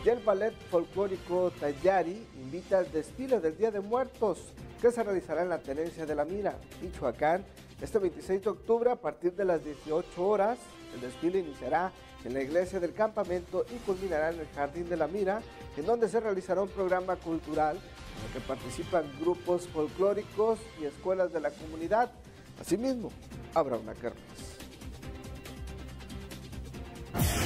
Y el ballet folclórico Tayari invita al desfile del Día de Muertos, que se realizará en la Tenencia de la Mira, Michoacán, este 26 de octubre a partir de las 18 horas. El desfile iniciará en la iglesia del campamento y culminará en el Jardín de la Mira, en donde se realizará un programa cultural en el que participan grupos folclóricos y escuelas de la comunidad. Asimismo, habrá una kermés.